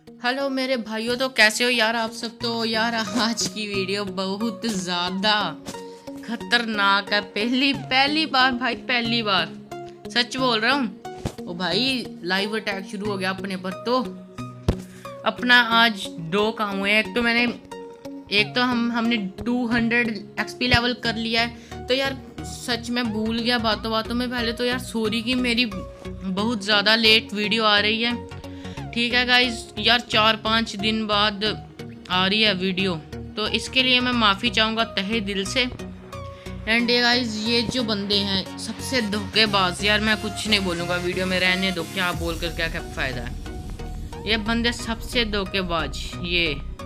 Hello मेरे भाइयों, तो कैसे हो यार आप सब। तो यार आज की वीडियो बहुत ज़्यादा खतरनाक है। पहली पहली बार भाई, पहली बार सच बोल रहा हूँ। ओ भाई, लाइव अटैक शुरू हो गया अपने पर। तो अपना आज दो काम हुए। एक तो हमने 200 एक्सपी लेवल कर लिया है। तो यार सच में भूल गया बातों बातों में। पहले तो यार सॉरी कि मेरी बहुत ज़्यादा लेट वीडियो आ रही है। ठीक है गाइज, यार 4-5 दिन बाद आ रही है वीडियो, तो इसके लिए मैं माफ़ी चाहूँगा तहे दिल से। एंड ये गाइज, ये जो बंदे हैं सबसे धोखेबाज, यार मैं कुछ नहीं बोलूँगा वीडियो में, रहने दो, क्या बोल कर क्या क्या फ़ायदा है। ये बंदे सबसे धोखेबाज। ये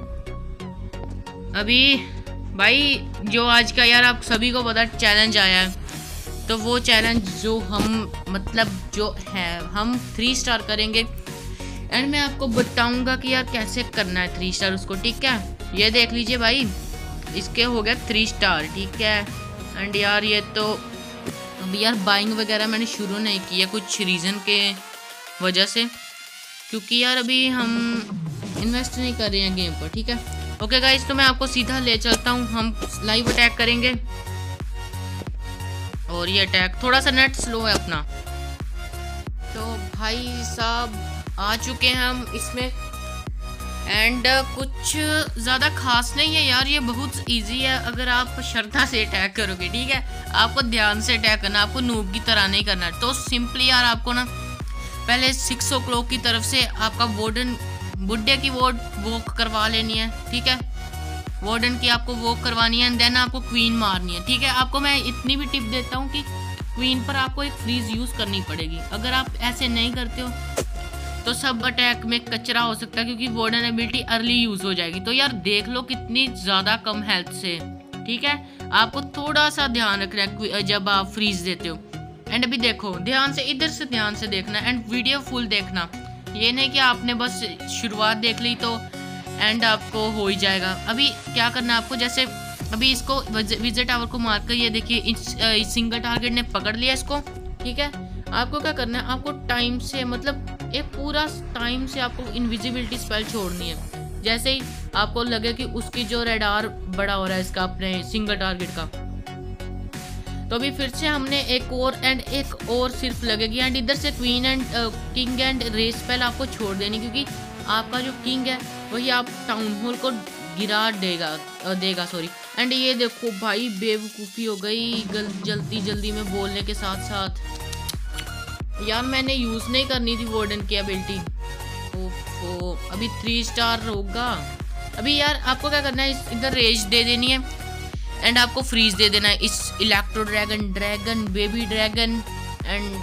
अभी भाई जो आज का यार आप सभी को पता चैलेंज आया है, तो वो चैलेंज जो जो है हम 3 स्टार करेंगे। एंड मैं आपको बताऊंगा कि यार कैसे करना है 3 स्टार उसको। ठीक है, ये देख लीजिए भाई, इसके हो गया 3 स्टार। ठीक है, एंड यार ये तो अभी यार बाइंग वगैरह मैंने शुरू नहीं किया कुछ रीज़न के वजह से, क्योंकि यार अभी हम इन्वेस्ट नहीं कर रहे हैं गेम पर। ठीक है, ओके गाइस, तो मैं आपको सीधा ले चलता हूँ। हम लाइव अटैक करेंगे, और ये अटैक थोड़ा सा नेट स्लो है अपना। तो भाई साहब आ चुके हैं हम इसमें। एंड कुछ ज़्यादा खास नहीं है यार, ये बहुत इजी है अगर आप श्रद्धा से अटैक करोगे। ठीक है, आपको ध्यान से अटैक करना, आपको नूब की तरह नहीं करना। तो सिंपली यार आपको ना पहले 6 o'clock की तरफ से आपका वार्डन बुड्ढे की वॉक करवा लेनी है। ठीक है, वार्डन की आपको वॉक करवानी है, एंड देन आपको क्वीन मारनी है। ठीक है, आपको मैं इतनी भी टिप देता हूँ कि क्वीन पर आपको एक फ्रीज यूज़ करनी पड़ेगी। अगर आप ऐसे नहीं करते हो तो सब अटैक में कचरा हो सकता है, क्योंकि वार्डन एबिलिटी अर्ली यूज़ हो जाएगी। तो यार देख लो कितनी ज़्यादा कम हेल्थ से। ठीक है, आपको थोड़ा सा ध्यान रखना है जब आप फ्रीज देते हो। एंड अभी देखो ध्यान से, इधर से ध्यान से देखना, एंड वीडियो फुल देखना। ये नहीं कि आपने बस शुरुआत देख ली तो एंड आपको हो ही जाएगा। अभी क्या करना है आपको, जैसे अभी इसको विजिट टावर को मारकर, ये देखिए इस सिंगल टारगेट ने पकड़ लिया इसको। ठीक है, आपको क्या करना है, आपको टाइम से एक पूरा टाइम से आपको इनविजिबिलिटी स्पेल छोड़नी है। जैसे ही आपको लगे कि उसकी जो रेडार बड़ा हो रहा है इसका अपने सिंगल टारगेट का, तो अभी फिर से हमने एक और सिर्फ लगेगी। एंड इधर से queen and king and race spell आपको छोड़ देनी, क्योंकि आपका जो किंग है वही आप टाउन हॉल को गिरा देगा सॉरी। एंड ये देखो भाई, बेवकूफ़ी हो गई जल्दी जल्दी में बोलने के साथ साथ। यार मैंने यूज़ नहीं करनी थी वार्डन की एबिलिटी। ओफो, अभी 3 स्टार होगा। अभी यार आपको क्या करना है, इधर रेज दे देनी है, एंड आपको फ्रीज दे देना है इस electro dragon, baby dragon and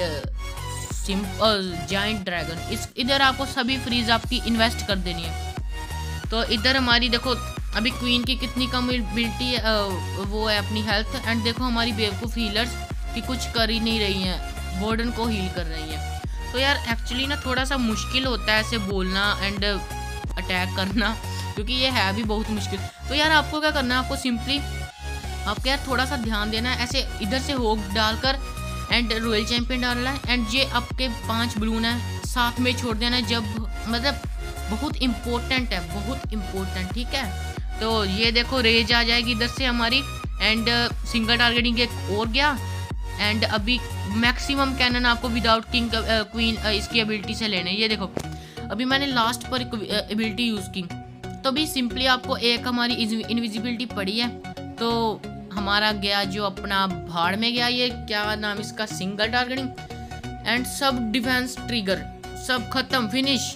simple giant dragon. इधर आपको सभी फ्रीज आपकी इन्वेस्ट कर देनी है। तो इधर हमारी देखो अभी क्वीन की कितनी कम एबिलिटी वो है अपनी हेल्थ। एंड देखो हमारी बेवकूफ़ हीलर्स की कुछ कर ही नहीं रही हैं, वार्डन को हील कर रही हैं। तो यार एक्चुअली ना थोड़ा सा मुश्किल होता है ऐसे बोलना एंड अटैक करना, क्योंकि ये है भी बहुत मुश्किल। तो यार आपको क्या करना है, आपको सिंपली आपको यार थोड़ा सा ध्यान देना है। ऐसे इधर से होग डालकर एंड रॉयल चैंपियन डालना है, एंड ये आपके 5 बलून है साथ में छोड़ देना है, जब बहुत इम्पोर्टेंट है, बहुत इम्पोर्टेंट। ठीक है, तो ये देखो रेज आ जाएगी इधर से हमारी, एंड सिंगल टारगेटिंग एक और गया। एंड अभी मैक्सिमम कैनन आपको विदाउट किंग क्वीन इसकी एबिलिटी से लेने। ये देखो अभी मैंने लास्ट पर एबिलिटी यूज़ की, तो भी सिंपली आपको एक हमारी इनविजिबिलिटी पड़ी है, तो हमारा गया जो अपना भाड़ में गया। ये क्या नाम इसका, सिंगल टारगेटिंग एंड सब डिफेंस ट्रिगर, सब खत्म, फिनिश।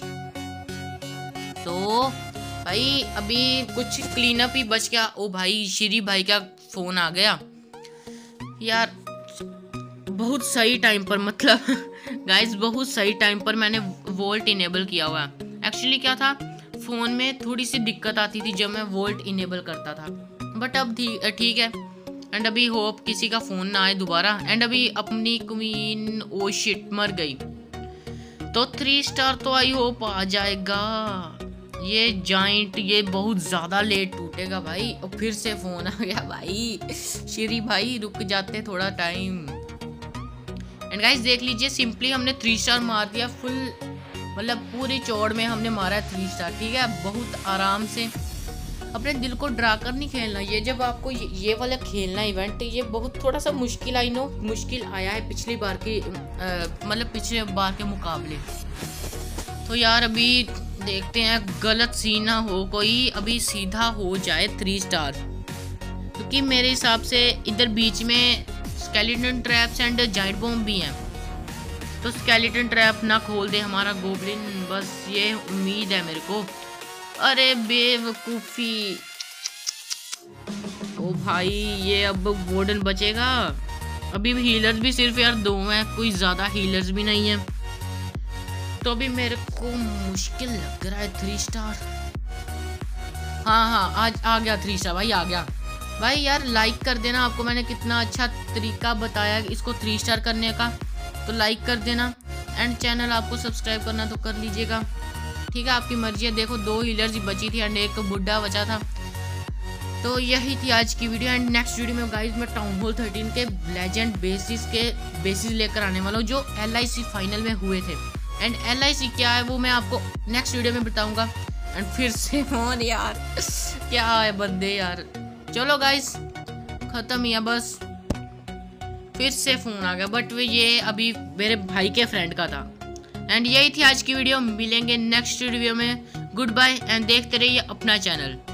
तो भाई अभी कुछ क्लीन अप ही बच गया। ओ भाई, श्री भाई का फोन आ गया यार, बहुत सही टाइम पर, गाइस बहुत सही टाइम पर मैंने वोल्ट इनेबल किया हुआ है। एक्चुअली क्या था, फ़ोन में थोड़ी सी दिक्कत आती थी जब मैं वोल्ट इनेबल करता था, बट अब ठीक है। एंड अभी होप किसी का फ़ोन ना आए दोबारा। एंड अभी अपनी क्वीन ओ शिट मर गई, तो 3 स्टार तो आई होप आ जाएगा। ये जाइंट ये बहुत ज़्यादा लेट टूटेगा भाई। और फिर से फ़ोन आ गया भाई, श्री भाई रुक जाते थोड़ा टाइम। एंड गाइस देख लीजिए, सिंपली हमने 3 स्टार मार दिया फुल मतलब पूरी चौड़ में हमने मारा है 3 स्टार। ठीक है, बहुत आराम से, अपने दिल को डरा कर नहीं खेलना। ये जब आपको ये वाला खेलना इवेंट, ये बहुत थोड़ा सा मुश्किल, आई नो मुश्किल आया है पिछली बार के मतलब पिछले बार के मुकाबले। तो यार अभी देखते हैं गलत सीन ना हो कोई, अभी सीधा हो जाए 3 स्टार, क्योंकि मेरे हिसाब से इधर बीच में skeleton traps and giant bomb भी हैं। तो स्केलेटन ट्रैप ना खोल दे हमारा गोब्लिन, बस ये उम्मीद है मेरे को। अरे बेवकूफ़ी, ओ भाई ये अब वार्डन बचेगा। अभी हीलर्स भी सिर्फ यार 2 हैं, कोई ज़्यादा हीलर्स भी नहीं है। तो अभी मेरे को मुश्किल लग रहा है 3 स्टार। हाँ आज आ गया 3 स्टार भाई, आ गया भाई। यार लाइक कर देना, आपको मैंने कितना अच्छा तरीका बताया इसको 3 स्टार करने का, तो लाइक कर देना। एंड चैनल आपको सब्सक्राइब करना तो कर लीजिएगा, ठीक है, आपकी मर्जी है। देखो 2 हीलर्स ही बची थी एंड एक बुढ़ा बचा था। तो यही थी आज की वीडियो। एंड नेक्स्ट वीडियो में गाइज मैं टाउन हॉल 13 के लेजेंड बेसिस लेकर आने वाला हूँ, जो LIC फाइनल में हुए थे। एंड LIC क्या है वो मैं आपको नेक्स्ट वीडियो में बताऊंगा। एंड फिर से फोन यार क्या है बंदे यार। चलो गाइस खत्म ही है, बस फिर से फोन आ गया, बट ये अभी मेरे भाई के फ्रेंड का था। एंड यही थी आज की वीडियो, मिलेंगे नेक्स्ट वीडियो में। गुड बाय एंड देखते रहिए अपना चैनल।